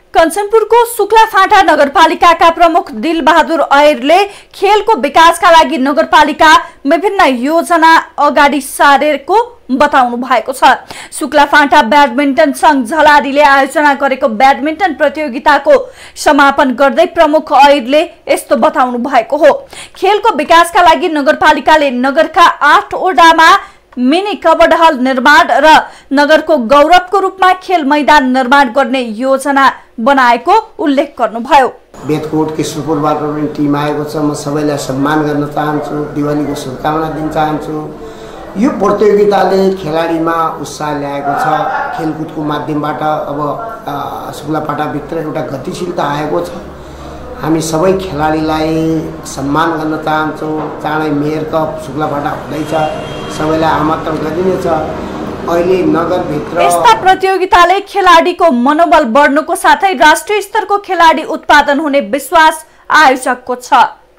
कञ्चनपुरको शुक्लाफाँटा नगरपालिकाका प्रमुख दिलबहादुर ऐरले खेलको विकासका लागि नगरपालिका विभिन्न योजना अगाडि सारेको बताउनु भएको छ। शुक्लाफाँटा ब्याडमिन्टन संघ झलारीले आयोजना गरेको ब्याडमिन्टन प्रतियोगिताको समापन गर्दै प्रमुख ऐरले यस्तो बताउनु भएको हो। खेलको विकासका लागि नगरपालिकाले नगरका 8 वडामा मिनी कबड्डी हल निर्माण र नगरको गौरवको रूपमा खेल मैदान निर्माण गर्ने योजना बनाएको उल्लेख गर्नुभयो। बेतकोट कृष्णपुरबाट पनि टिम आएको छ। म सबैलाई सम्मान गर्न चाहन्छु, दिवालीको शुभकामना दिन चाहन्छु। यो प्रतियोगिताले खेलाडीमा उत्साह ल्याएको छ। खेलकुदको माध्यमबाट अब शुक्लाफाँटाभित्र एउटा गतिशीलता आएको छ। हामी सबै खेलाडीलाई सम्मान गर्न चाहन्छौँ। चाँडै मेयर कप शुक्लाफाँटा हुँदैछ, सबैलाई आमन्त्रण गरिनेछ। अहिले नगरभित्र यस्ता प्रतियोगिताले खेलाडीको मनोबल बढ्नुको साथै राष्ट्रिय स्तरको खेलाडी उत्पादन हुने विश्वास आयोजकको छ।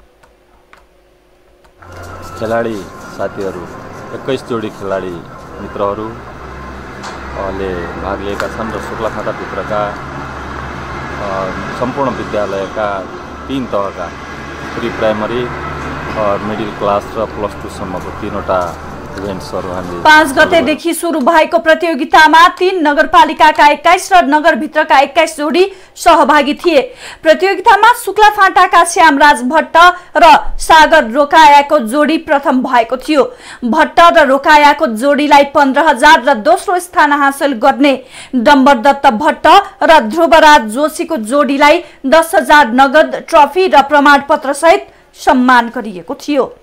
खेलाडी साथीहरू 21 जोडी खेलाडी मित्रहरूले भाग लिएका छन् र शुक्लाफाँटाभित्रका सम्पूर्ण विद्यालयका 3 तहका प्री प्राइमरी मिडल क्लास र +2 सम्मको 3वटा इभेन्ट्सहरू हामीले 5 गतेदेखि सुरु भएको प्रतियोगितामा 3 नगरपालिकाका 21 र नगरभित्रका 21 जोडी सहभागी थिए। प्रतियोगितामा शुक्लाफाँटाका श्यामराज भट्ट र सागर रोकायाको जोडी प्रथम भएको थियो। भट्ट र रोकायाको जोडीलाई 15,000 र दोस्रो स्थान हासिल गर्ने डम्बरदत्त भट्ट र ध्रुवराज जोशीको जोडीलाई 10,000 नगद ट्रफी र प्रमाणपत्र सहित सम्मान गरिएको थियो।